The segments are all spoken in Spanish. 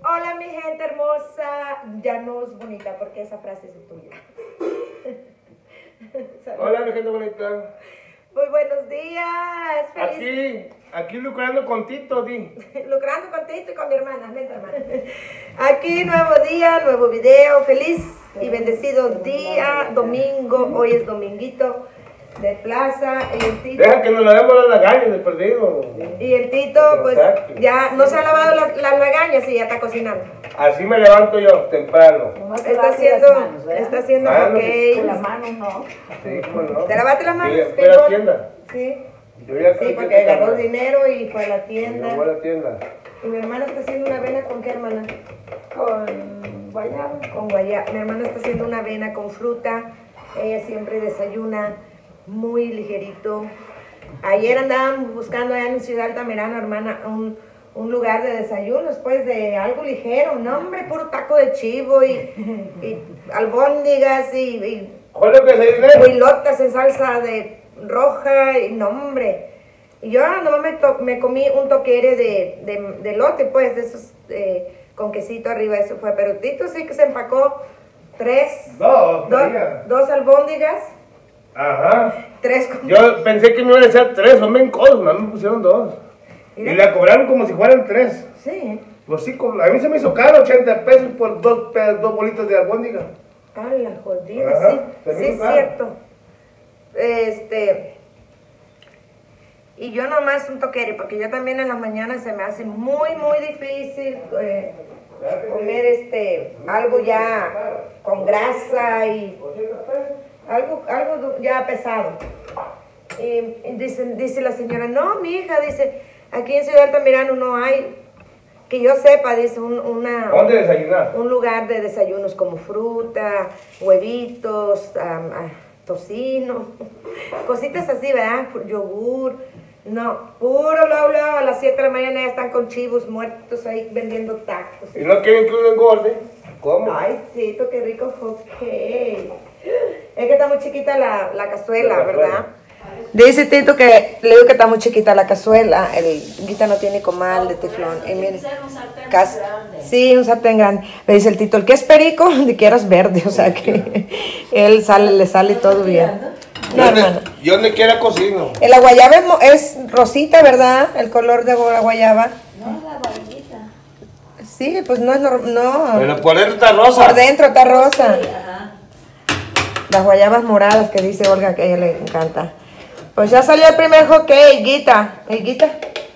Hola mi gente hermosa, ya no es bonita porque esa frase es tuya. Hola mi gente bonita. Muy buenos días, feliz. Aquí lucrando con Tito, di. Lucrando con Tito y con mi hermana, neta hermana. Aquí nuevo día, nuevo video, feliz y bendecido día, domingo, hoy es dominguito de plaza, y el Tito... Deja que nos la demos las lagañas de perdido. Y el Tito, pues, ya no se ha lavado las lagañas y ya está cocinando. Así me levanto yo, temprano. Está haciendo hotcakes. Con la mano no. Sí, ¿cómo no? ¿Te lavaste las manos? Fui a la tienda. Sí. Sí, porque agarró dinero y fue a la tienda. Yo voy a la tienda. Y mi hermana está haciendo una avena con qué, hermana? Con guayaba. Con guayaba. Mi hermana está haciendo una avena con fruta. Ella siempre desayuna muy ligerito. Ayer andábamos buscando allá en Ciudad Altamirano, hermana, un lugar de desayunos, pues de algo ligero. No, hombre, puro taco de chivo y albóndigas y ¿Cuál es lo que se dice? huilotas en salsa de roja y no, hombre. Y yo nomás me comí un toquere de elote, pues, de esos con quesito arriba, eso fue. Pero Tito sí que se empacó dos albóndigas. Ajá. 3 con... Yo pensé que me iban a echar 3, son bien codos, me pusieron 2. Mira. Y la cobraron como si fueran 3. Sí. Pues sí, a mí se me hizo caro, 80 pesos por dos bolitas de albóndiga. Ah, la jodida, Ajá, sí, también es claro. cierto. Y yo nomás un toquere, porque yo también en las mañanas se me hace muy difícil comer algo ya con grasa y algo ya pesado. Y dice la señora, no, mi hija, dice, aquí en Ciudad Altamirano no hay, que yo sepa, dice, ¿Dónde desayunar? un lugar de desayunos como fruta, huevitos, tocino, cositas así, ¿verdad? Yogur. No, puro lo a las 7 de la mañana ya están con chivos muertos ahí vendiendo tacos. ¿Y no quieren que uno engorde? ¿Cómo? Ay, Tito, qué rico hotcake. Es que está muy chiquita la cazuela, ¿verdad? Dice Tito que le digo que está muy chiquita la cazuela. El Guita no tiene comal de teflón. Y mire, sí, un sartén grande. Me dice el Tito, el que es perico, ni quieras verde. O sea que él le sale todo bien. No, hermano. Yo ni quiera cocino. La guayaba es rosita, ¿verdad? El color de la guayaba. No, la guayita. Sí, pues no es no. Pero por dentro está rosa. Por dentro está rosa. Sí, ajá. Las guayabas moradas que dice Olga que a ella le encanta. Pues ya salió el primer hotcake, Guita. Guita?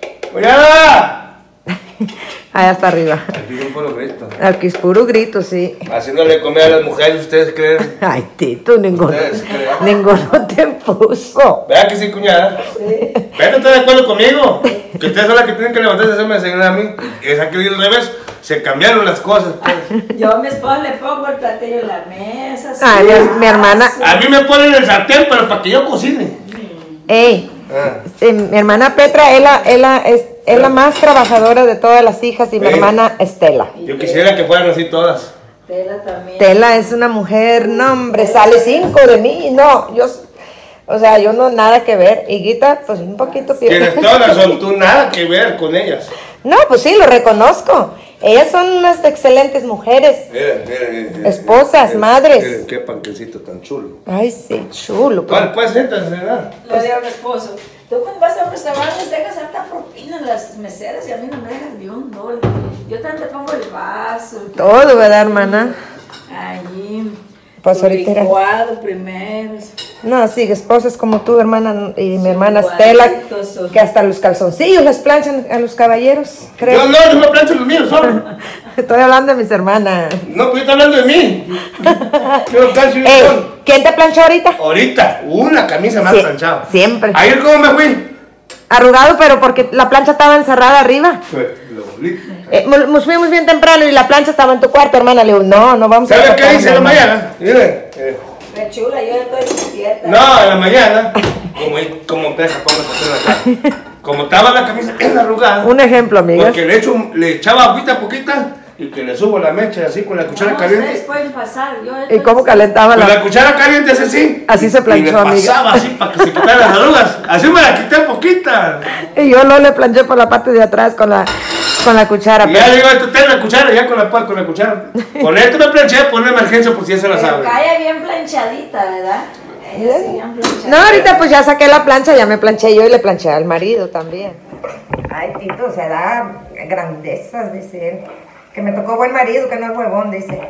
¡Ya! Allá está arriba. Aquí un puro grito. Aquí es puro grito, sí. Haciéndole comer a las mujeres, ¿ustedes creen? Ay, Tito, ninguno te puso. ¿Verdad que sí, cuñada? Sí. ¿Ves, no estás de acuerdo conmigo? Que ustedes son las que tienen que levantarse y hacerme desayunar a mí. Es aquí al revés. Se cambiaron las cosas, pues. Yo a mi esposo le pongo el platillo en la mesa. Ay, mi hermana. A mí me ponen el sartén, pero para que yo cocine. Ey, mi hermana Petra, es la más trabajadora de todas las hijas y mi hermana Estela. Yo quisiera que fueran así todas. Tela también. Tela es una mujer, no hombre, sale 5 de mí, no, yo no nada que ver. Y Guita, pues un poquito peor. Tienes todas son tú nada que ver con ellas. No, pues sí, lo reconozco. Ellas son unas excelentes mujeres. Miren. Esposas, madres. Miren qué panquecito tan chulo. Ay, sí, chulo. Vale, pues siéntense, ¿verdad? Le digo a mi esposo, tú cuando vas a un restaurante dejas harta propina en las meseras y a mí no me dejas ni un dólar. Yo también te pongo el vaso. Todo, ¿verdad, hermana? Allí. Pues ahorita era... licuado primero. No, sí, esposas como tú, hermana, y mi hermana Estela, que hasta los calzoncillos les planchan a los caballeros, creo. Yo no me plancho los míos solo. Estoy hablando de mis hermanas. No, pues yo estoy hablando de mí. Yo plancho yo Ey, solo. ¿quién te planchó ahorita? Ahorita, una camisa más planchada. Siempre. Ayer, ¿cómo me fui? Arrugado, pero porque la plancha estaba encerrada arriba. Pues, lo volví. Nos fuimos bien temprano y la plancha estaba en tu cuarto, hermana. Le digo, no vamos a... ¿Sabes qué cortar, hice en la hermana. mañana? Miren. Re chula, yo estoy despierta. No, en la mañana, como estaba la camisa bien arrugada. Un ejemplo, amigas. Porque le echaba agüita poquita y que le subo la mecha así con la cuchara Ustedes caliente. pueden pasar. ¿Y cómo calentaba Con la...? la cuchara caliente es así. Así se planchó, y le amiga. pasaba así para que se quitaran las arrugas. Así me la quité poquita. Y yo no le planché por la parte de atrás con la Con la cuchara. Y ya le digo, ten la cuchara, ya con la cuchara. Con esto me planché, pon una emergencia por si ya se la sabe. Cae bien planchadita, ¿verdad? Ella sí, bien planchadita. No, ahorita pues ya saqué la plancha, ya me planché yo y le planché al marido también. Ay, Tito, se da grandezas, dice él. Que me tocó buen marido, que no es huevón, dice.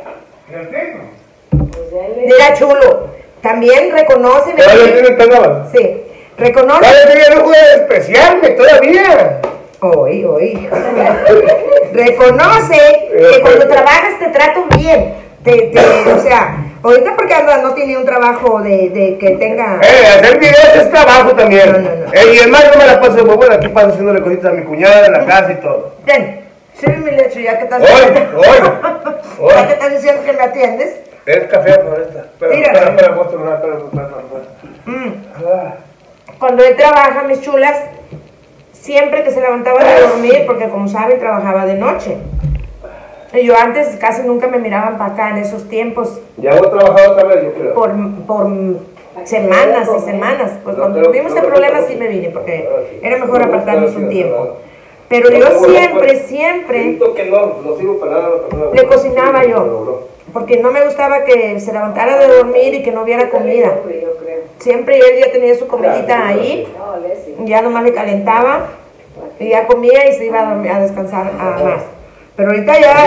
Mira, chulo, también reconoce... ¿Todavía tiene tan? Sí, reconoce... Todavía no puede despreciarme, todavía. Oí. Reconoce que cuando trabajas te trato bien. O sea, ahorita porque no tiene un trabajo de que tenga... hacer videos es trabajo también. No. Y el más no me la paso muy buena, aquí paso haciéndole cositas a mi cuñada en la casa y todo. Ten, sirve mi leche ya que estás... Hoy. Ya que estás diciendo que me atiendes. Es café por esta. Espera, Cuando él trabaja, mis chulas, siempre que se levantaba de dormir, porque como saben, trabajaba de noche. Y yo antes casi nunca me miraban para acá en esos tiempos. Ya hemos trabajado otra vez, yo creo. Por semanas y semanas. Pues cuando tuvimos el problema sí me vine, porque era mejor apartarnos un tiempo. Pero yo siempre le cocinaba yo. Porque no me gustaba que se levantara de dormir y que no hubiera comida. Siempre él ya tenía su comidita ahí, ya nomás le calentaba, y ya comía y se iba a dormir, a descansar más. Pero ahorita ya...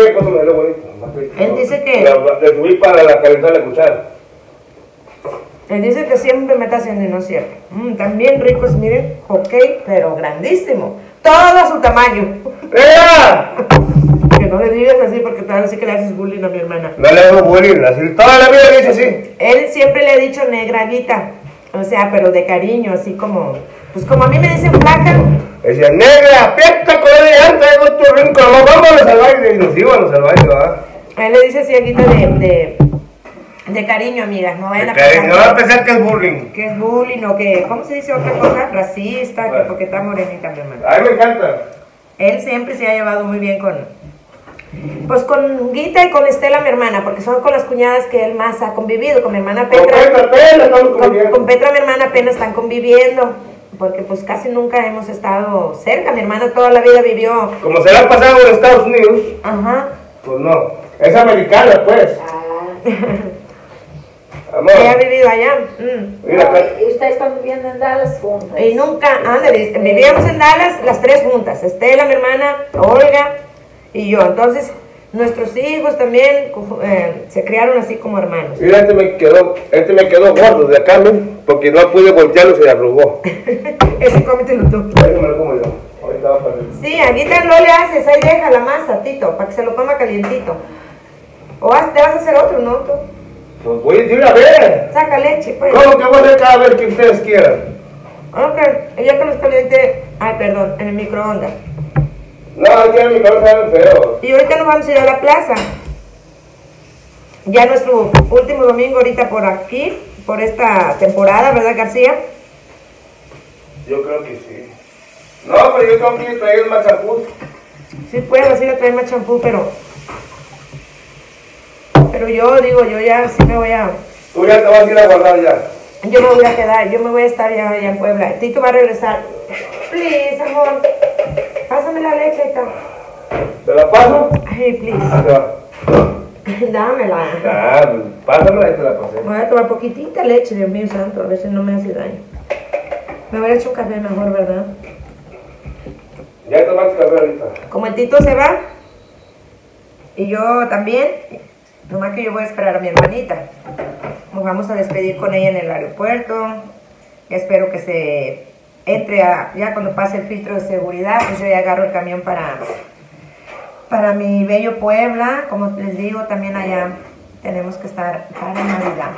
Él dice que... Le subí para calentar la cuchara. Él dice que siempre me está haciendo y no es cierto. También ricos, miren, ok, pero grandísimo. Todo a su tamaño. Que no le digas así porque tal vez sí que le haces bullying a mi hermana. No le hago bullying, así toda la vida le he dicho así. Él siempre le ha dicho negrita, o sea, pero de cariño, así como, pues como a mí me dicen flaca. Decía, negra, aprieta con el llanta, con tu rincón, vámonos al baile, y nos íbamos al baile, ¿verdad? Él le dice así, Aguita, de cariño, amigas, no vayan a pensar. No va a pensar que es bullying. Que es bullying o que, ¿cómo se dice otra cosa? Racista, que porque está morenita, mi hermana. A mí me encanta. Él siempre se ha llevado muy bien con Guita y con Estela, mi hermana, porque son con las cuñadas que él más ha convivido. Con mi hermana Petra. Con Petra, mi hermana, apenas están conviviendo, porque pues casi nunca hemos estado cerca. Mi hermana toda la vida vivió... Como se la han pasado en Estados Unidos. Ajá. Pues no, es americana, pues. Ella ha vivido allá. Y ustedes están viviendo en Dallas juntas. Y nunca, vivíamos en Dallas las tres juntas, Estela, mi hermana, Olga y yo. Entonces, nuestros hijos también se criaron así como hermanos. Mira, este me quedó gordo de acá, ¿no? Porque no pude voltearlo, se arrugó. Ese cómetelo tú. Ese me lo como yo. Ahorita va para él. Sí, ahorita no le haces, ahí deja la masa, Tito, para que se lo coma calientito. O te vas a hacer otro, ¿no? Tú? Pues voy a ir a ver. Saca leche, pues. ¿Cómo que voy a hacer cada vez que ustedes quieran? Ok, y ya que los caliente, perdón, en el microondas. No, ya mi cabeza era feo. Y ahorita nos vamos a ir a la plaza. Ya nuestro último domingo ahorita por aquí, por esta temporada, ¿verdad, García? Yo creo que sí. No, pero yo tengo que ir a traer más champú. Sí puedo ir a traer más champú, pero yo digo, yo ya sí me voy a... Tú ya te vas a ir a guardar ya. Yo me voy a quedar, yo me voy a estar ya allá en Puebla. Tito va a regresar. Please, amor. Pásame la leche, hija. ¿Te la paso? Ay, please. Ah, te va. Dámela. Ah, pásamela y te la pasé. Voy a tomar poquitita leche, Dios mío santo, a veces no me hace daño. Me voy a echar un café mejor, ¿verdad? Ya tomaste café ahorita. Como el Tito se va, y yo también, nomás que yo voy a esperar a mi hermanita. Nos vamos a despedir con ella en el aeropuerto. Espero que se entre ya cuando pase el filtro de seguridad, pues yo ya agarro el camión para mi bello Puebla. Como les digo, también allá tenemos que estar para Navidad.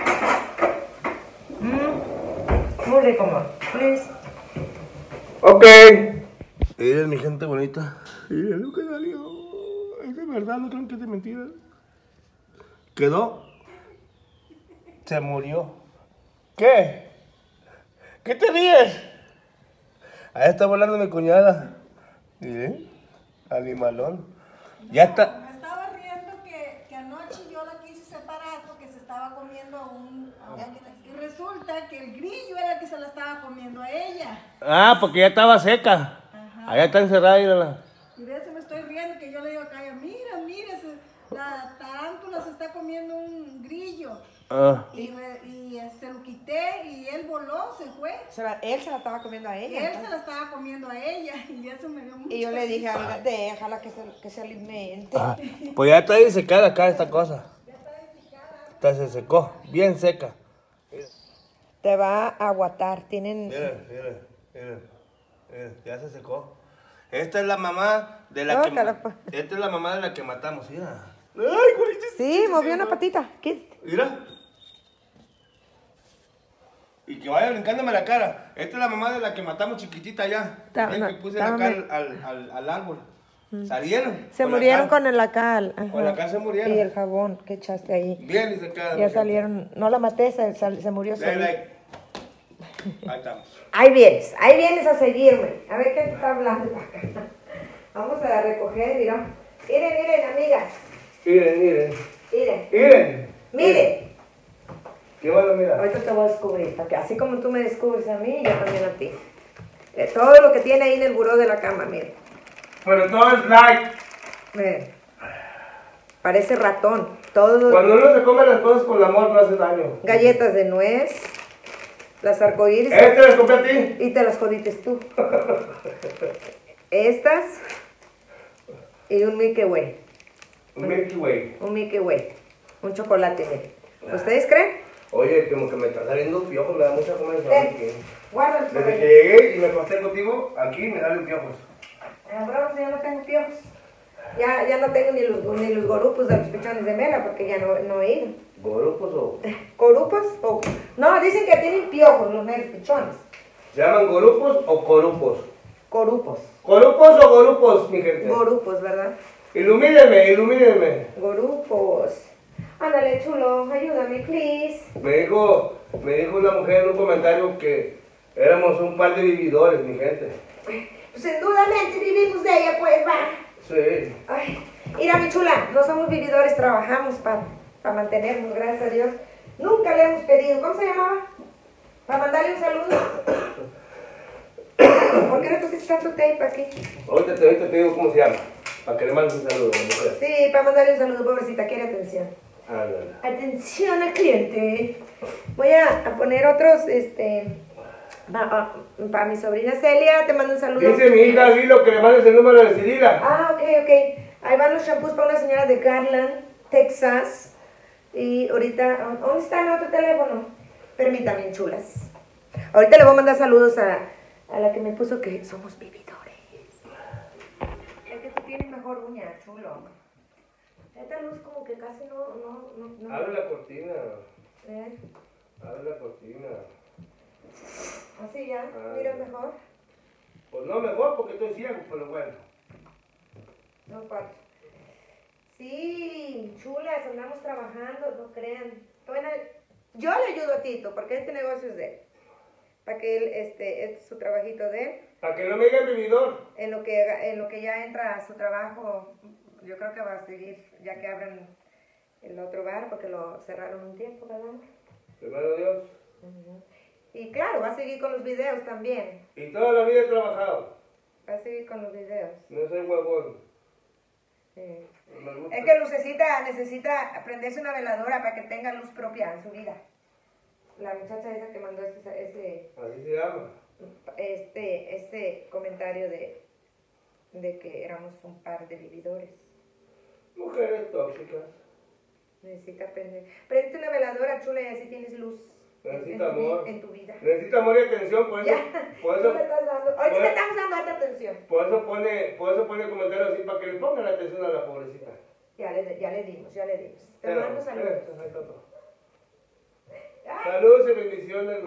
Muy rico, amor. Please. Ok. Miren mi gente bonita. Miren lo que salió. Es de verdad, no creen que es de mentira. Quedó. Se murió. ¿Qué? ¿Qué te ríes? Ahí está volando mi cuñada. Miren. Animalón. Ya está. Me estaba riendo que anoche yo la quise separar porque se estaba comiendo y resulta que el grillo era el que se la estaba comiendo a ella. Ah, porque ya estaba seca. Ajá. Allá está encerrada y la... Y de riendo que yo le digo a Calla, mira, mira, la tarántula se está comiendo un grillo. Y se lo quité y él voló, se fue. Él se la estaba comiendo a ella. Él se la estaba comiendo a ella y eso me dio mucho. Y yo le dije, déjala que se alimente. Pues ya está disecada acá esta cosa. Ya se secó, bien seca. Te va a aguatar, tienen... Miren, ya se secó. Esta es la mamá de la esta es la mamá de la que matamos, mira. Ay, güey, sí, movió una patita. Mira. Y que vaya brincándome la cara. Esta es la mamá de la que matamos chiquitita ya. Que puse la cal al árbol. Salieron. Se murieron con la cal. Con la cal se murieron. Y el jabón que echaste ahí. Bien, y se quedan. Ya salieron. No la maté, se murió sola. Ahí estamos. Ahí vienes a seguirme. A ver qué te está hablando para acá. Vamos a recoger, mira. Miren, amigas. Miren. ¿Qué van a mirar? Ahorita te voy a descubrir, porque así como tú me descubres a mí, yo también a ti. Todo lo que tiene ahí en el buró de la cama, miren. Pero todo es light. Miren. Parece ratón. Todo. Cuando uno se come las cosas con amor no hace daño. Galletas de nuez. Las arcoíris. Las compré a ti. Y te las jodiste tú. Estas. Y un Milky Way. Un Milky Way. Un Milky Way. Un chocolate, miren. ¿Ustedes creen? Oye, como que me está saliendo piojos, me da mucha comezón. Guárdalo. Desde que llegué y me acosté contigo, aquí me salen piojos. Bro, ya no tengo piojos. Ya no tengo ni los gorupos de los pichones de Mela porque ya no he ido. ¿Gorupos o...? ¿Corupos? No, dicen que tienen piojos los meros pichones. ¿Se llaman gorupos o corupos? Corupos. ¿Corupos o gorupos, mi gente? Gorupos, ¿verdad? Ilumínenme. Gorupos. Ándale, chulo, ayúdame, please. Me dijo una mujer en un comentario que éramos un par de vividores, mi gente. Pues indudablemente vivimos de ella, pues, va. Sí. Ay, mira, mi chula, no somos vividores, trabajamos para mantenernos, gracias a Dios. Nunca le hemos pedido, ¿cómo se llamaba? Para mandarle un saludo. ¿Por qué le pusiste tanto tape aquí? Ahorita te digo cómo se llama, para que le mandes un saludo. Sí, para mandarle un saludo, pobrecita, quiere atención. Atención al cliente. Voy a poner otros, para mi sobrina Celia, te mando un saludo. Dice mi hija Lilo que le mandes el número de Cirila. Ah, ok. Ahí van los shampoos para una señora de Garland, Texas. Y ahorita, ¿dónde está el otro teléfono? Permítame, chulas. Ahorita le voy a mandar saludos a la que me puso que somos vividores. Es que tú tienes mejor uña, chulo. Esta luz como que casi no. Abre la cortina. Abre la cortina. Así ya, ¿miras mejor? Pues no mejor porque estoy ciego, pero bueno. No falta. Sí, chulas, andamos trabajando, no crean. Bueno, yo le ayudo a Tito porque este negocio es de él. Para que él, este es su trabajito de él. Para que no me digan vividor. En lo que ya entra a su trabajo, yo creo que va a seguir, ya que abran el otro bar, porque lo cerraron un tiempo, ¿verdad? Primero Dios. Y claro, va a seguir con los videos también. Y toda la vida he trabajado. Va a seguir con los videos. No soy huevón. Sí. No Es que necesita prenderse una veladora para que tenga luz propia en su vida. La muchacha esa que mandó Así se llama. Este comentario de que éramos un par de vividores. Mujeres tóxicas. Necesita prender. Prende una veladora, chula, y así tienes luz. Necesita amor. En tu vida. Necesita amor y atención, por eso. Tú me estás dando. Ahorita te estamos dando harta atención. Por eso pone comentarios así para que le pongan la atención a la pobrecita. Ya le dimos. Te mando saludos. Saludos y bendiciones.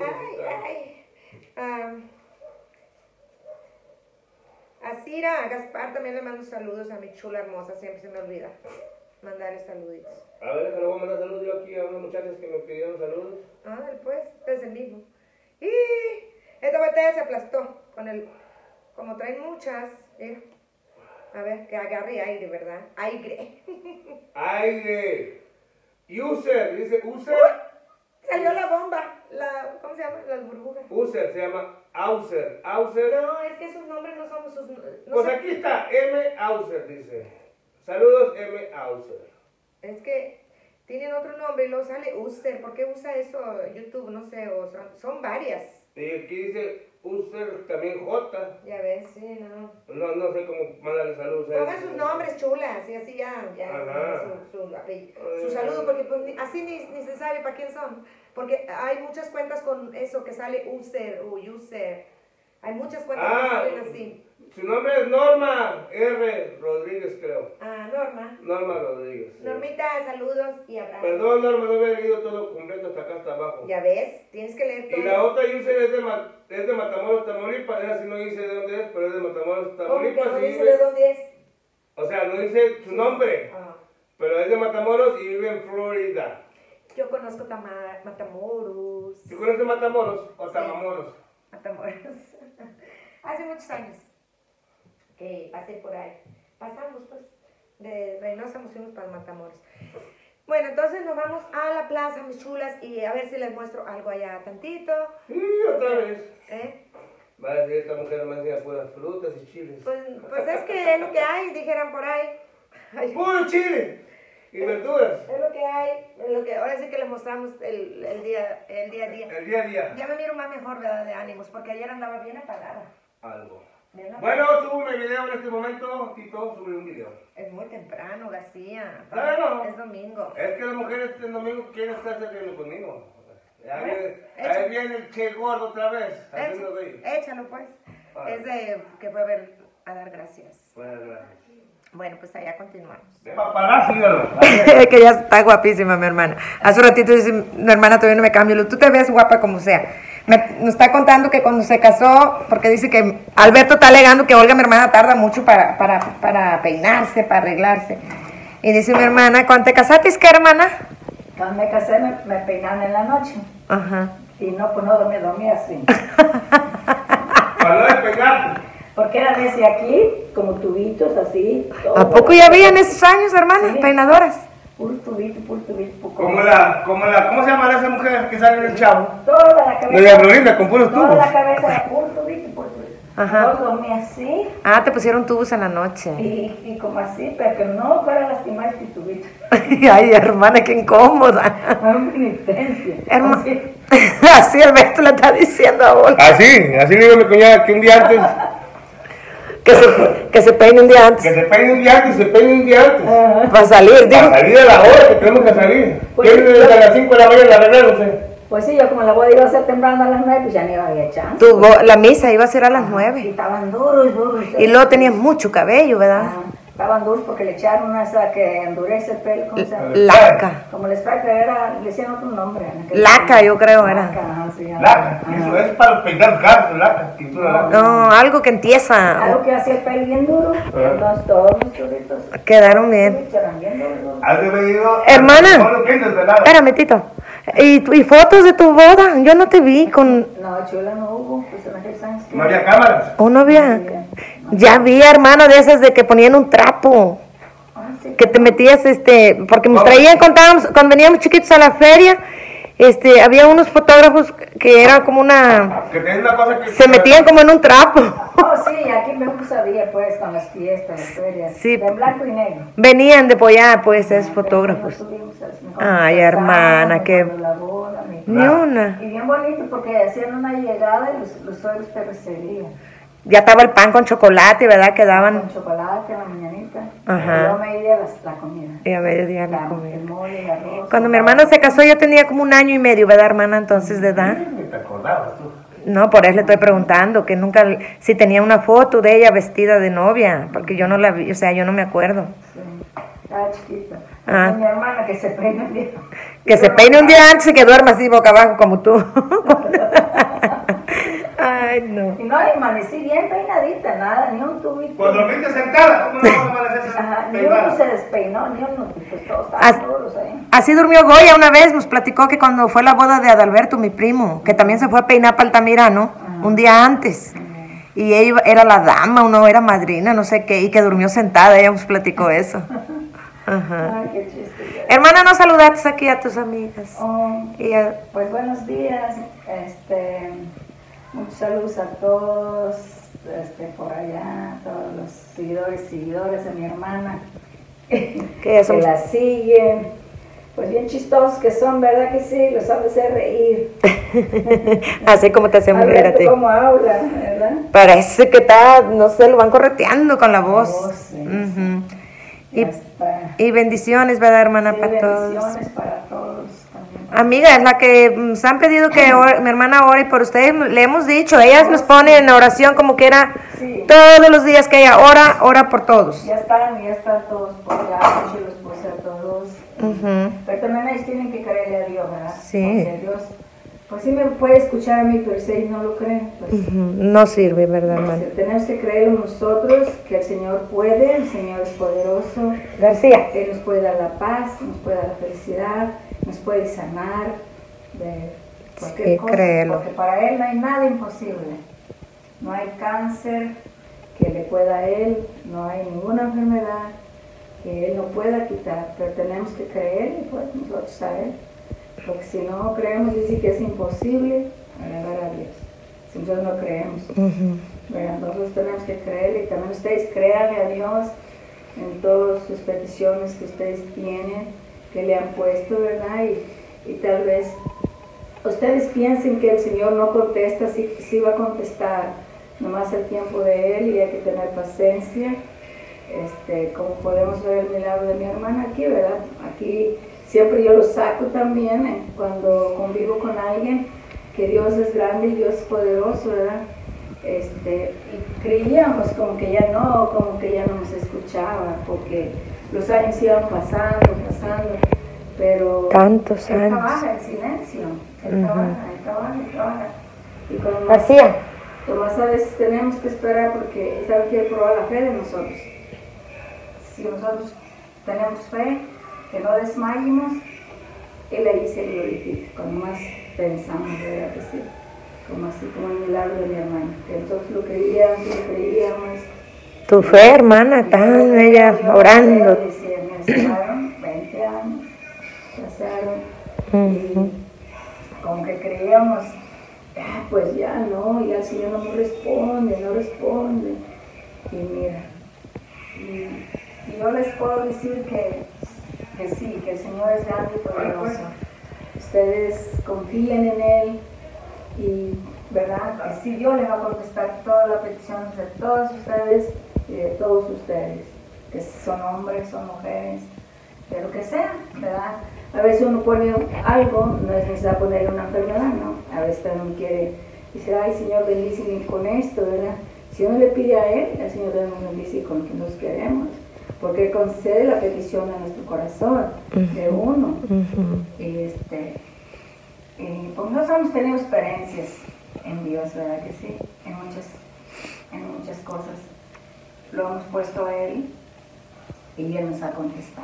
A Cira, a Gaspar también le mando saludos, a mi chula hermosa, siempre se me olvida mandarle saluditos. A ver, que le voy a mandar saludos yo aquí a unas muchachas que me pidieron saludos. Pues, es el mismo. Y esta botella se aplastó como traen muchas, mira. A ver, que agarre aire, ¿verdad? Aire. Aire. User, dice user. Salió la bomba. ¿cómo se llama? Las burbujas. User, se llama Auser. Auser. No, es que sus nombres no son sus... No Pues sé. aquí está, M. Auser, dice. Saludos, M. Auser. Es que tienen otro nombre y luego sale User. ¿Por qué usa eso YouTube? No sé, o son varias. Y aquí dice User también J. Ya ves, sí, no. No sé cómo mandarle saludos a Pongan ellos. sus nombres chulas y así ya Ajá. su saludo, porque pues, así ni se sabe para quién son. Porque hay muchas cuentas con eso que sale User o User. Hay muchas cuentas que salen así. Su nombre es Norma R. Rodríguez, creo. Ah, Norma. Norma Rodríguez. Sí. Normita, saludos y abrazos. Perdón, Norma, no había leído todo completo hasta acá, hasta abajo. Ya ves, tienes que leer todo. Y la otra user es de Matamoros, Tamaulipas. Esa sí no dice de dónde es, pero es de Matamoros, ¿Cómo que Tamaulipas. no y dice vive- de dónde es? O sea, no dice su nombre, Ah, pero es de Matamoros y vive en Florida. yo conozco Matamoros. ¿Tú conoces Matamoros o Tamamoros? Matamoros. Hace muchos años que pasé por ahí. Pasamos, pues, de Reynosa nos fuimos para Matamoros. Bueno, entonces nos vamos a la plaza, mis chulas, y a ver si les muestro algo allá tantito. Sí, otra vez. ¿Eh? Va a decir esta mujer me enseña puras frutas y chiles. Pues es que es lo que hay, dijeran por ahí. Ay, ¡Puro chile! Y verduras. es lo que hay, ahora sí que les mostramos el día a día. El día a día. Ya me miro más mejor, ¿verdad? De ánimos, porque ayer andaba bien apagada. Algo. Bien apagada. Bueno, sube un video en este momento, Tito, sube un video. Es muy temprano, García. Bueno. Es domingo. Es que las mujeres este domingo quieren estar saliendo conmigo. A Ahí ver, viene, ahí viene el Che Gordo otra vez, haciendo reír. Échalo, pues. Vale. Es de que fue a dar gracias. Buenas gracias. Bueno, pues allá continuamos. De paparazzi, ídolo. Que ya está guapísima mi hermana. Hace un ratito dice, mi hermana todavía no me cambio. Tú te ves guapa como sea. Nos está contando que cuando se casó, porque dice que Alberto está alegando que Olga, mi hermana, tarda mucho para peinarse, para arreglarse. Y dice mi hermana, ¿cuándo te casaste, qué hermana? Cuando me casé me peinaban en la noche. Ajá. Y no, pues no dormía así. Para no despegarte. Porque era desde aquí, como tubitos así. todo. ¿A poco ya había en esos años, hermana, Sí. peinadoras? Puro tubito, puro tubito. ¿Cómo ¿cómo se llama esa mujer que sale en el chavo? Toda la cabeza. Doña Florinda, con puros Toda tubos. la cabeza era puro tubito, puro tubito. Ajá. Yo dormía así Ah, te pusieron tubos en la noche. y como así, pero que no fuera lastimar este tubito. Ay, hermana, qué incómoda. Fue una penitencia. Hermana. Así. Así Alberto le está diciendo a Olga. Así le digo a mi cuñada que un día antes, Que se peine un día antes. que se peine un día antes, se peine un día antes. Para salir, digo. Para salir a la hora que tenemos que salir. Pues ¿Quién sí, desde las 5 de la mañana arreglándose? Pues sí, yo como la boda iba a ser temprano a las 9, pues ya no iba a haber chance. La misa iba a ser a las Y 9. estaban duros, duros. Y luego tenías mucho cabello, ¿verdad? Ah, estaban duros porque le echaron una esa que endurece el pelo, ¿cómo se llama? Laca. Como les trae que era, le decían otro nombre. en aquel Laca, tiempo. yo creo era. Laca, ajá, sí, Laca, ajá. eso es para peinar carros, laca, pintura laca. No, algo que empieza. Algo que hacía el pelo bien duro, entonces todos los churritos Quedaron bien. eran bien duros. Has de venido. Hermana. No lo pienses, ¿verdad? Espérame, Tito. ¿Y fotos de tu boda? Yo no te vi con... No, chula no hubo, pues en aquellos años. No había cámaras. ¿O no había? Ya vi, hermana, de esas de que ponían un trapo. Ah, sí. Que te metías, porque nos traían, cuando veníamos chiquitos a la feria, había unos fotógrafos que era como una... Que tenés una cosa que. Se metían como en un trapo. Oh, sí, aquí me sabía, pues, con las fiestas, las ferias. Sí. De blanco y negro. Venían de Pollá, pues, esos fotógrafos. Nos subimos a las mejores Ay, casadas, hermana, qué... cuando la boda, Ni una. Y bien bonito porque hacían una llegada y los suegros perecerían. Ya estaba el pan con chocolate, ¿verdad? Que daban... Con chocolate en la mañanita. Ajá. Y yo me iba la comida. Y a mediodía la comida. El mole, el arroz. Cuando mi hermano se casó, yo tenía como 1 año y medio, ¿verdad, hermana? Entonces, de edad. Ni te acordabas tú. No, por eso le estoy preguntando, que nunca, si tenía una foto de ella vestida de novia, porque yo no la vi, o sea, yo no me acuerdo. Sí, estaba chiquita. Ah. Y mi hermana que se peine un día. Que se peine un día antes y que duerma así boca abajo como tú. Ay, no. Y no, amanecí bien peinadita, nada, ni un tubito. Cuando dormiste sentada, ¿cómo no vas a amanecer Ajá, ni peinada? uno se despeinó, ni uno, pues todos As- estaban duros ahí. Así durmió Goya una vez, nos platicó que cuando fue la boda de Adalberto, mi primo, que también se fue a peinar para Altamirano, un día antes. Y ella era la dama, o no era madrina, no sé qué, y que durmió sentada, ella nos platicó eso. Ajá. Ay, qué chiste. Hermana, ¿no saludaste aquí a tus amigas? Pues buenos días. Muchos saludos a todos por allá, todos los seguidores de mi hermana que la siguen. Pues bien chistosos que son, ¿verdad que sí? Los han de hacer reír. Así como te hacemos reír a ti. Cómo hablan, ¿verdad? Parece que está, no sé, lo van correteando con la voz. Sí, Y bendiciones, ¿verdad, hermana? Sí, para todos. bendiciones para todos también. Amiga, es la que se han pedido que mi hermana ore por ustedes. Le hemos dicho, ellas nos ponen en oración como quiera. Sí. Todos los días que ella ora por todos. Ya están todos por allá, los puse a todos. Pero también ellos tienen que creerle a Dios, ¿verdad? Sí. Porque Dios, pues sí me puede escuchar a mí, pero si ellos no lo creen, pues no sirve, ¿verdad, hermana? tenemos que creerlo nosotros, que el Señor puede, el Señor es poderoso. García. Él nos puede dar la paz, nos puede dar la felicidad, nos puede sanar de cualquier cosa. Créelo. Porque para Él no hay nada imposible. No hay cáncer que le pueda a Él, no hay ninguna enfermedad que Él no pueda quitar, pero tenemos que creer y pues nosotros a Él, porque si no creemos dice que es imposible agradar a Dios, si nosotros no creemos. Nosotros tenemos que creer y también ustedes créanle a Dios en todas sus peticiones que ustedes tienen, que le han puesto, ¿verdad? Y tal vez ustedes piensen que el Señor no contesta, sí va a contestar, nomás el tiempo de Él y hay que tener paciencia. Como podemos ver el milagro de mi hermana aquí, ¿verdad? Aquí siempre yo lo saco también cuando convivo con alguien, que Dios es grande y Dios es poderoso, ¿verdad? Y creíamos como que ya no nos escuchaba, porque los años iban pasando, pero tantos Él años. trabaja en silencio, Él trabaja. Y como García. más a veces tenemos que esperar porque Él quiere probar la fe de nosotros. Si nosotros tenemos fe, que no desmayemos, Él ahí se glorifica, cuando más pensamos, ¿verdad que sí? Como así como el milagro de mi hermana, que nosotros lo creíamos. Tu fe, hermana, tan ella orando. Me pasaron 20 años, y como que creíamos, pues ya no, ya el Señor no responde. Y mira, y yo les puedo decir que sí, que el Señor es grande y poderoso. Ustedes confíen en Él y, ¿verdad? Que sí, Dios les va a contestar todas las peticiones de todos ustedes y de todos ustedes, que son hombres, son mujeres, de lo que sea, ¿verdad? A veces uno pone algo, no es necesario poner una enfermedad, ¿no? A veces también quiere decir, ay, Señor, bendíceme con esto, ¿verdad? Si uno le pide a Él, el Señor también nos bendice con lo que nos queremos, porque Él concede la petición a nuestro corazón, de uno. Y pues nosotros hemos tenido experiencias en Dios, ¿verdad que sí? En muchas cosas. Lo hemos puesto a Él y Él nos ha contestado.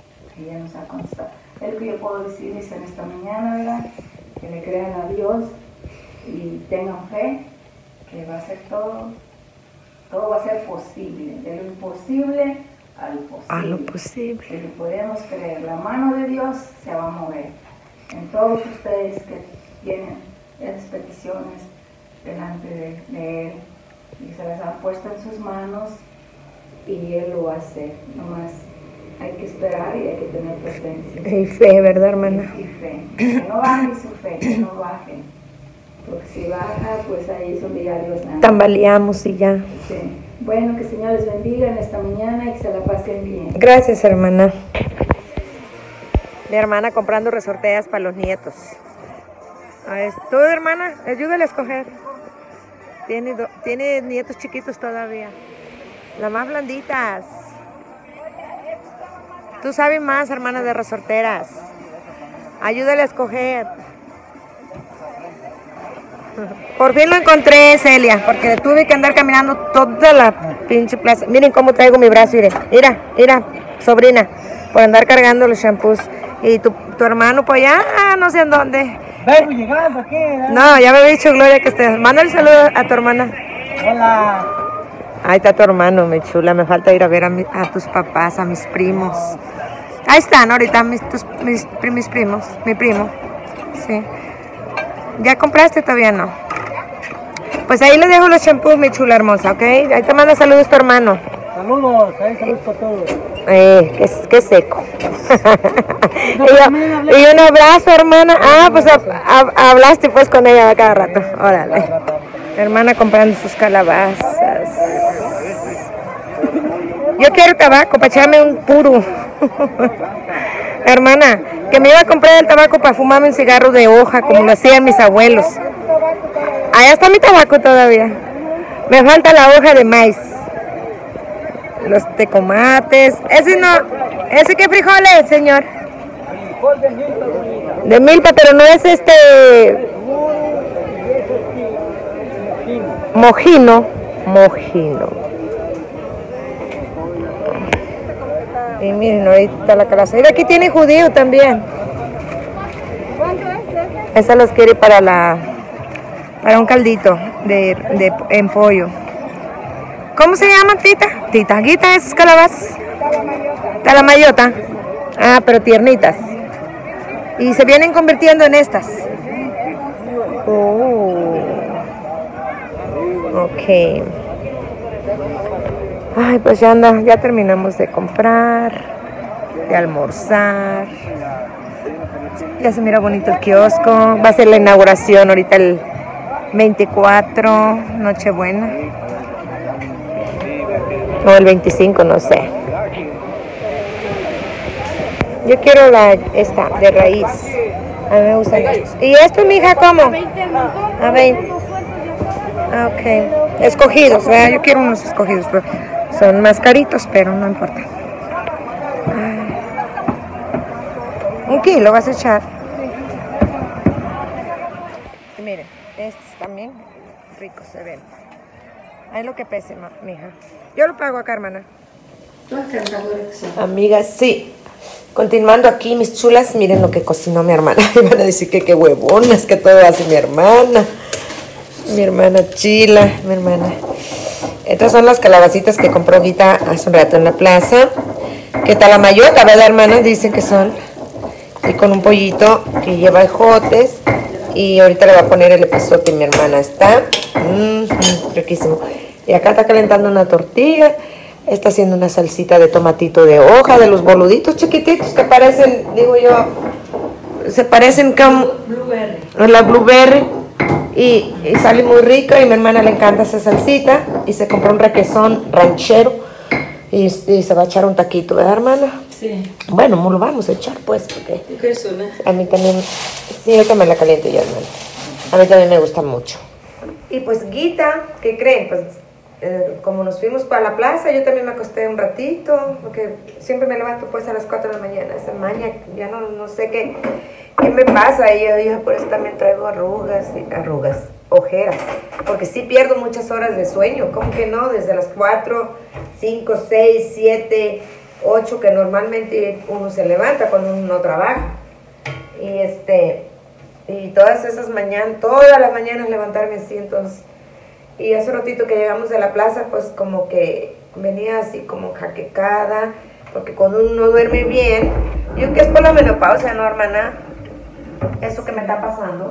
Es lo que yo puedo decirles en esta mañana, ¿verdad? Que le crean a Dios y tengan fe, que va a ser todo va a ser posible, de lo imposible a lo posible. Si lo podemos creer, la mano de Dios se va a mover en todos ustedes que tienen esas peticiones delante de Él y se las han puesto en sus manos y Él lo va a hacer. Nomás hay que esperar y hay que tener paciencia. Y fe, ¿verdad, hermana? Y fe. Que no baje su fe, que no baje. Porque si baja, pues ahí es donde ya Dios nada. Tambaleamos y ya. Sí. Bueno, que el Señor les bendiga en esta mañana y que se la pasen bien. Gracias, hermana. Mi hermana comprando resorteas para los nietos. A ver, tú, hermana, ayúdale a escoger. Tiene nietos chiquitos todavía. Las más blanditas. Tú sabes más, hermana, de resorteras. Ayúdale a escoger. Por fin lo encontré, Celia, porque tuve que andar caminando toda la pinche plaza. Miren cómo traigo mi brazo, mira, sobrina, por andar cargando los shampoos. Y tu hermano por allá, no sé en dónde. Vengo llegando aquí, ¿eh? No, ya me había dicho Gloria que estés. Mándale saludo a tu hermana. Hola. Ahí está tu hermano, mi chula. Me falta ir a ver a tus papás, a mis primos. Ahí están ahorita mis primos, mi primo. Sí. ¿Ya compraste? Todavía no. Pues ahí le dejo los champús, mi chula hermosa, ¿ok? Ahí te manda saludos tu hermano. Saludos, ahí saludos para todos. Qué seco. y un abrazo, hermana. Ah, pues hablaste pues con ella cada rato. Órale. Mi hermana comprando sus calabazas. Yo quiero tabaco para echarme un puro. Hermana, que me iba a comprar el tabaco para fumarme un cigarro de hoja, como lo hacían mis abuelos. Allá está mi tabaco todavía. Me falta la hoja de maíz. Los tecomates. Ese no. ¿Ese qué frijoles, señor? De milpa, pero no es mojino. Y miren, ahorita la calabaza. Y aquí tiene judío también. Esa los quiere para un caldito en pollo. ¿Cómo se llama, tita? Guita, esas calabazas. Talamayota. Ah, pero tiernitas. Y se vienen convirtiendo en estas. Oh. Ok. Ay, pues ya terminamos de comprar, de almorzar. Ya se mira bonito el kiosco. Va a ser la inauguración ahorita el 24, Nochebuena. O el 25, no sé. Yo quiero esta de raíz. A mí me gustan estos. ¿Y esto, mija, cómo? A 20. Ah, ok. Escogidos, ¿verdad? Yo quiero unos escogidos, pero son más caritos, pero no importa. Un kilo vas a echar. Y miren, estos también ricos se ven. Ahí lo que pese, mija. Yo lo pago acá, hermana. Amigas, sí. Continuando aquí, mis chulas, miren lo que cocinó mi hermana. Me van a decir que qué huevonas, que todo hace mi hermana. Mi hermana Chila, mi hermana. Estas son las calabacitas que compró Guita hace un rato en la plaza. ¿Qué tal la mayota, verdad, hermana? Dicen que son. Y con un pollito que lleva ejotes. Y ahorita le va a poner el epazote, mi hermana. Está riquísimo. Y acá está calentando una tortilla. Está haciendo una salsita de tomatito de hoja, de los boluditos chiquititos que parecen, digo yo, se parecen como la blueberry. Y sale muy rica y a mi hermana le encanta esa salsita. Y se compró un requesón ranchero. Y se va a echar un taquito, ¿verdad, hermana? Sí. Bueno, no lo vamos a echar, pues, porque ¿Qué suena? a mí también, sí, ahorita me la caliento yo, hermana. A mí también me gusta mucho. Y pues, Guita, ¿qué creen? Pues, como nos fuimos para la plaza, yo también me acosté un ratito, porque siempre me levanto pues a las 4 de la mañana. Esa maña, ya no sé qué me pasa. Y yo por eso también traigo ojeras, porque sí pierdo muchas horas de sueño. ¿Cómo que no? Desde las 4, 5, 6, 7, 8, que normalmente uno se levanta cuando uno no trabaja. Y todas esas mañanas, todas las mañanas levantarme así, entonces. Y hace ratito que llegamos de la plaza, pues como que venía así como jaquecada, porque cuando uno no duerme bien, yo que es por la menopausia, ¿no, hermana? Eso que me está pasando.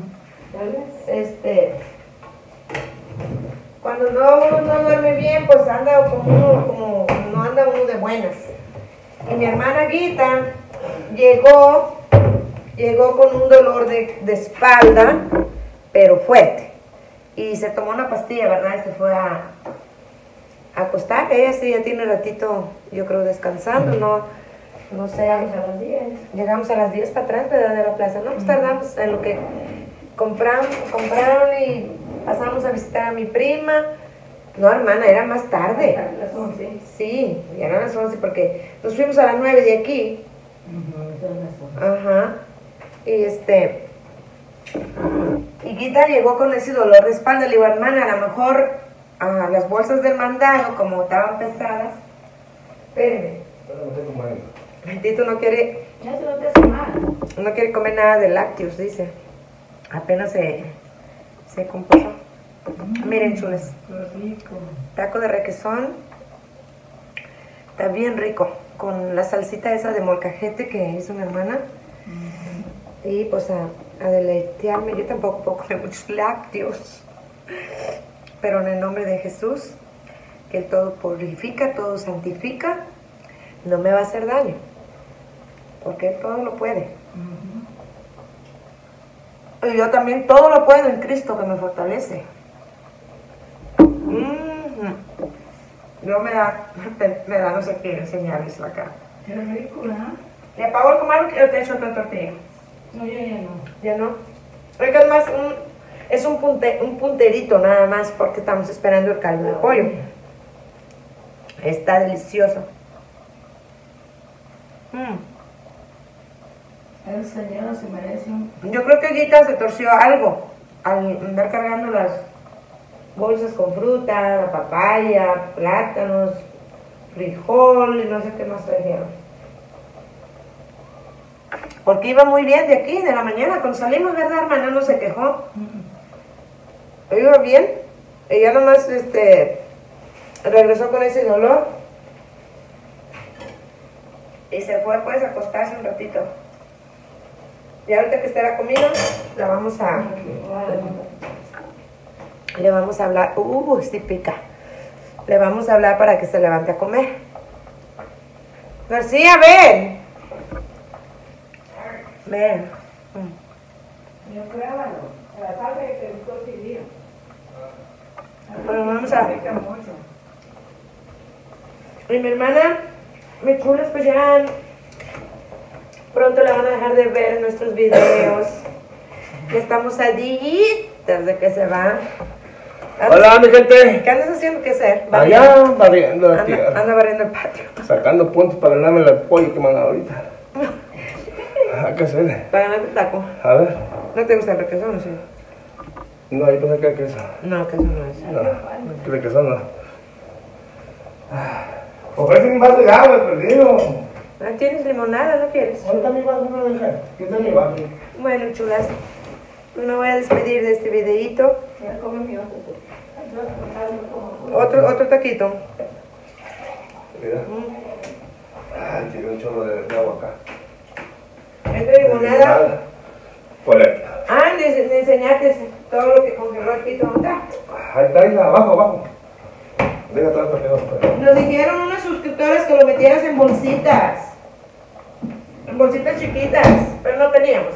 Cuando uno no duerme bien, pues anda como no anda uno de buenas. Y mi hermana Guita llegó con un dolor de espalda, pero fuerte. Y se tomó una pastilla, ¿verdad? Y se fue a acostar. Ella sí ya tiene ratito, yo creo, descansando. No sé. Llegamos a las 10 para atrás, ¿verdad? De la plaza. No, pues tardamos en lo que compraron y pasamos a visitar a mi prima. No, hermana, era más tarde. A las 11. Sí, ya eran las 11 porque nos fuimos a las 9 de aquí. Ajá. Y Guita llegó con ese dolor de espalda. Le digo, hermana, a lo mejor las bolsas del mandado, como estaban pesadas. Espérenme. Tito no quiere. Ya se lo te hace mal. No quiere comer nada de lácteos, dice. Apenas se compuso. Miren, chules. Qué rico. Taco de requesón Está bien rico, con la salsita esa de molcajete que hizo mi hermana. Y pues a deleitearme. Yo tampoco puedo comer muchos lácteos. Pero en el nombre de Jesús, que Él todo purifica, todo santifica, no me va a hacer daño. Porque Él todo lo puede. Y yo también todo lo puedo en Cristo que me fortalece. Yo me da, no sé qué enseñarles acá. Qué rico, ¿verdad? ¿Le apago el comal o te echo otra tortilla? No, ya no. ¿Ya no? Oiga, es más, es un punterito nada más porque estamos esperando el caldo de pollo. Está delicioso. El Señor se merece un... Yo creo que Guita se torció algo al andar cargando las bolsas con fruta, la papaya, plátanos, frijol y no sé qué más trajeron. Porque iba muy bien de aquí, de la mañana, cuando salimos, ¿verdad, hermana? No se quejó. Iba bien. Ella nomás, regresó con ese dolor. Y se fue, pues, a acostarse un ratito. Y ahorita que esté la comida, la vamos a... Le vamos a hablar... sí pica. Le vamos a hablar para que se levante a comer. García, ven. Ven. Yo pruébalo. La salsa que te gustó ese día. Bueno, vamos a... Pica mucho. Y mi hermana, mi chula, pues ya pronto la van a dejar de ver en nuestros videos. Ya estamos a días de que se va. Hola, mi gente. ¿Qué andas haciendo? ¿Qué hacer? Allá barriendo la tierra. Anda barriendo el patio. Sacando puntos para ganarme el pollo que me han dado ahorita. Hay que hacerle. Para ganarte el taco. A ver. ¿No te gusta el requesón o sí? No, yo pensé que era queso. No, queso no es. No, que queso no. Ofrece un vaso de agua, perdido. Ah, ¿tienes limonada? ¿No quieres? ¿Dónde está mi vaso? No lo dejé. ¿Qué está mi vaso? Bueno, chulas, me voy a despedir de este videíto. Ya come mi otro. Otro taquito. Mira. Ay, tiene un chorro de agua acá. Esta limonada. Correcto. Ah, le enseñaste todo lo que congeló el pito. ¿Dónde está? Ahí está, ahí, abajo. Deja todo esto aquí. Nos dijeron unos suscriptores que lo metieras en bolsitas. En bolsitas chiquitas, pero no teníamos.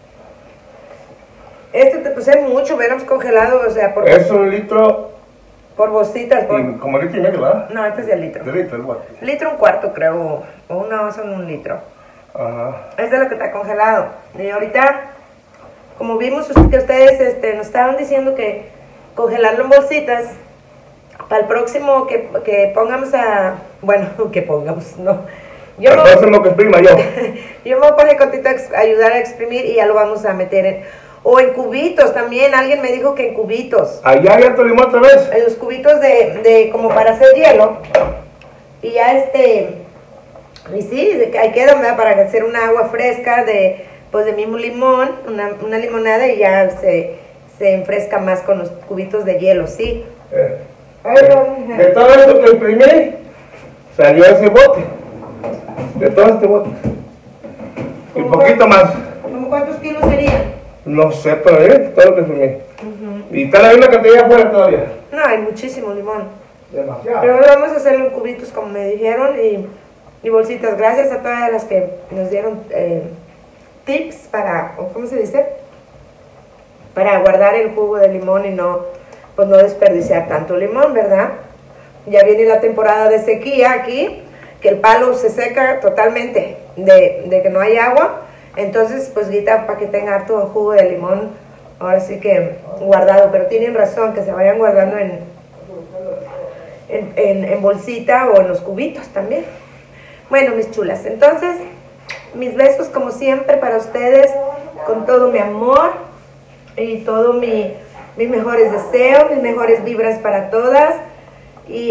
Te puse mucho, hubiéramos congelado, o sea, por... Es un litro Por bolsitas, por... y como litro y medio, ¿verdad? No, este es de litro. De litro, igual. Litro un cuarto, creo. O una son un litro. Ajá. Este es lo que está congelado. Y ahorita, como vimos que ustedes nos estaban diciendo que congelarlo en bolsitas, para el próximo que pongamos a... Bueno, que pongamos, no. El próximo que exprima yo. Yo me voy a poner contenta a ayudar a exprimir y ya lo vamos a meter en... O en cubitos también, alguien me dijo que en cubitos. Allá hay otro limón otra vez. En los cubitos de como para hacer hielo. Y ya y sí, ahí queda, ¿verdad? Para hacer una agua fresca de mismo limón, una limonada y ya se enfresca más con los cubitos de hielo, sí. De todo esto que imprimí, salió ese bote. De todo este bote. Y poquito más. ¿Cómo cuántos kilos serían? No sé, pero todo lo que imprimí. Y está la misma cantidad afuera todavía. No, hay muchísimo limón. Demasiado. Pero ahora vamos a hacerlo en cubitos como me dijeron y bolsitas. Gracias a todas las que nos dieron tips ¿cómo se dice? Para guardar el jugo de limón y no desperdiciar tanto limón, ¿verdad? Ya viene la temporada de sequía aquí, que el palo se seca totalmente de que no hay agua. Entonces, pues Guita, para que tenga harto jugo de limón, ahora sí que guardado. Pero tienen razón, que se vayan guardando en bolsita o en los cubitos también. Bueno, mis chulas, entonces, mis besos como siempre para ustedes, con todo mi amor y todo mis mejores deseos, mis mejores vibras para todas. Y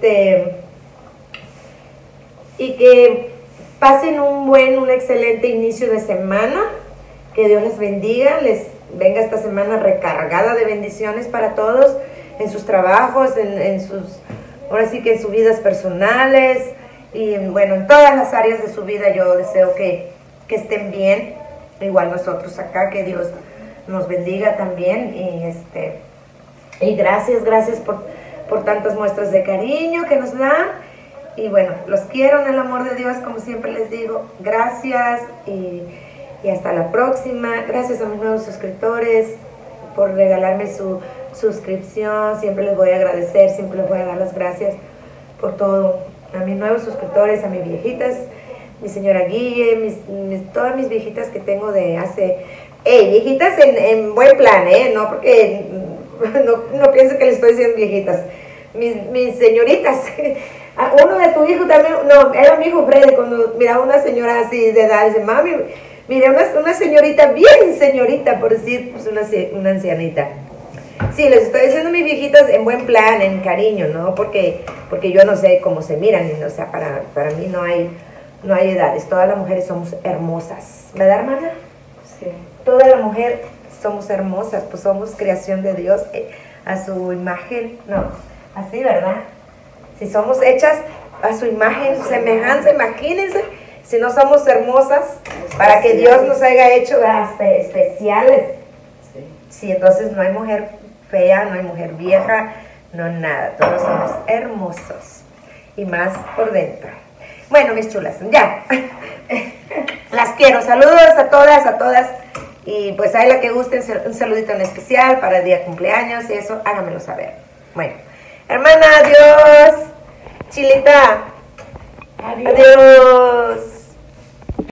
que pasen un excelente inicio de semana. Que Dios les bendiga, les venga esta semana recargada de bendiciones para todos, en sus trabajos, ahora sí que en sus vidas personales, Y bueno, en todas las áreas de su vida yo deseo que estén bien, igual nosotros acá, que Dios nos bendiga también. Y gracias por tantas muestras de cariño que nos dan. Y bueno, los quiero en el amor de Dios, como siempre les digo. Gracias y hasta la próxima. Gracias a mis nuevos suscriptores por regalarme su suscripción. Siempre les voy a agradecer, siempre les voy a dar las gracias por todo. A mis nuevos suscriptores, a mis viejitas, mi señora Guille, todas mis viejitas que tengo de hace... viejitas en buen plan, no porque no pienso que les estoy diciendo viejitas. Mis señoritas. Uno de tu hijo también, no, era mi hijo Freddy, cuando miraba una señora así de edad, dice, mami, mire, una señorita, bien señorita, por decir, pues una ancianita. Sí, les estoy diciendo mis viejitas en buen plan, en cariño, ¿no? Porque yo no sé cómo se miran, o sea, para mí no hay edades, todas las mujeres somos hermosas, ¿verdad, hermana? Sí. Toda la mujer somos hermosas, pues somos creación de Dios a su imagen, no, así, ¿verdad? Si somos hechas a su imagen, semejanza, imagínense, si no somos hermosas, para que Dios nos haya hecho especiales. Sí, entonces no hay mujer fea, no hay mujer vieja, no nada, todos somos hermosos y más por dentro. Bueno, mis chulas, ya, las quiero, saludos a todas, y pues hay la que guste, un saludito en especial para el día de cumpleaños y eso, háganmelo saber. Bueno, hermana, adiós, Chilita, adiós.